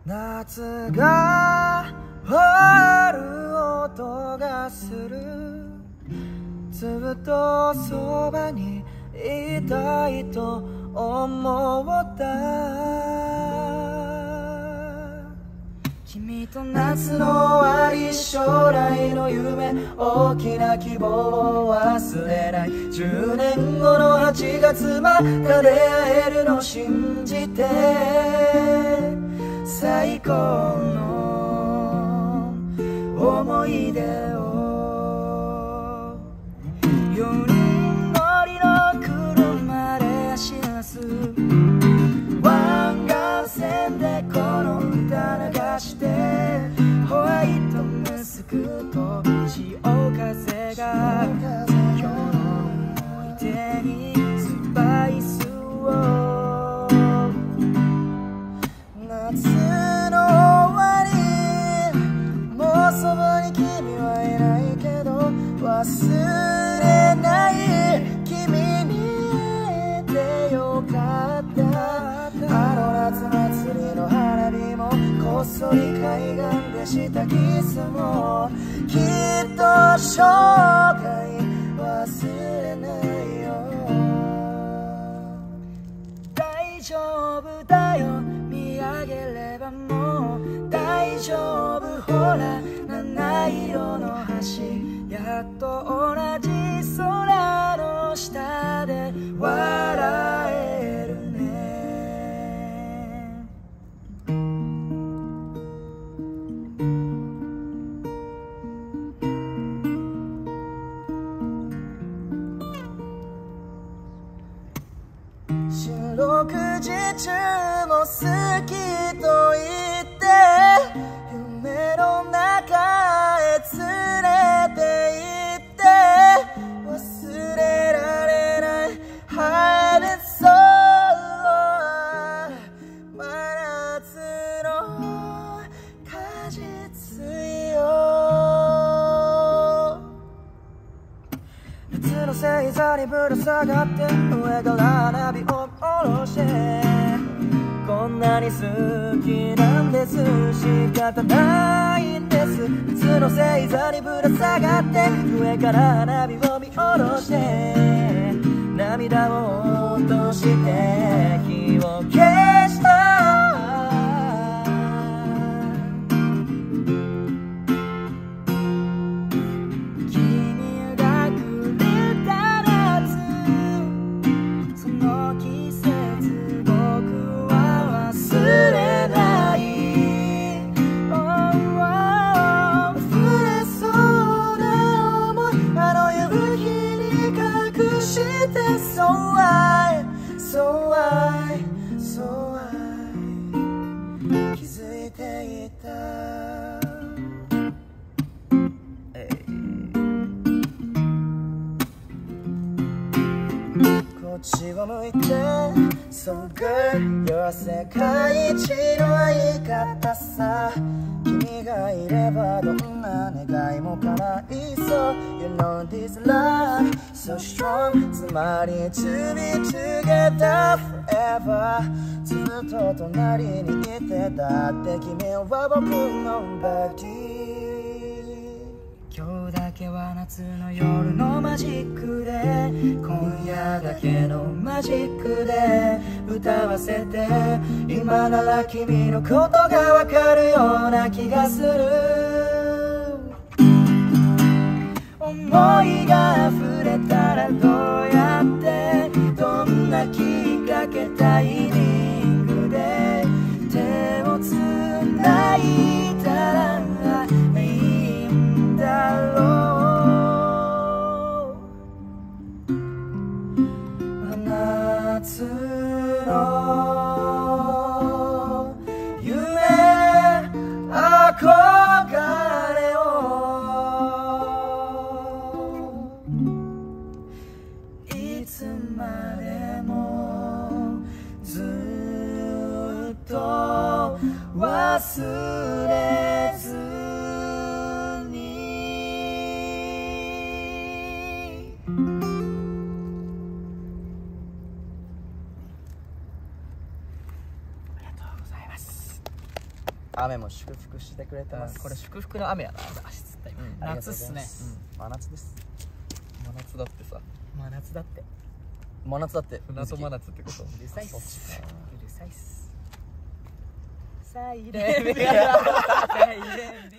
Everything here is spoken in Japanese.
夏が終わる音がする。ずっとそばにいたいと思った。君と夏の終わり、将来の夢、大きな希望を忘れない。10年後の8月また出会えるの信じて、最高の思い出を4人乗りの車で走らす。湾岸線でこの歌流してホワイトムスクと潮風が今日の思い出にスパイスを。夏の終わり、もうそばに君はいないけど忘れない君に会えてよかった。あの夏祭りの花火もこっそり海岸でしたキスもきっと生涯忘れないよ。大丈夫だよ、見上げればもう大丈夫。ほら七色の橋、やっと同じ空の下で笑えるね。四六時中も好きと言って夢の中へ連れて行って忘れられない晴れそう真夏の果実よ。夏の星座にぶら下がって上から花火を下ろして、こんなに好きなんです、仕方ないんです。夏の星座にぶら下がって上から花火を見下ろして、涙を落として火を消した。君がくれた夏、その季節僕は忘れない。溢れそうな想い、あの夕日に隠して So I, so I, so I 気づいていた。こっちを向いて So girl, you're 世界一の相方さ。君がいればどんな願いも叶いそう。You know this love so strong、 つまり to be together forever。 ずっと隣にいて、だって君は僕のバディ。今日だけは夏の夜のマジックで、今夜だけのマジックで歌わせて、今なら君のことがわかるような気がする。思いが溢れたらどうやって、どんなきっかけタイミングで手をつないだらいいんだろう。夏の夢、憧れをいつまでもずっと忘れずに。ありがとうございます。 雨も祝福してくれてます。 これ祝福の雨やな。足つった今。夏っすね。 真夏です。 真夏だってさ。 真夏だって。真夏だって。 船戸真夏ってこと。うるさいっす。うるさいっす。 サイレンサイレン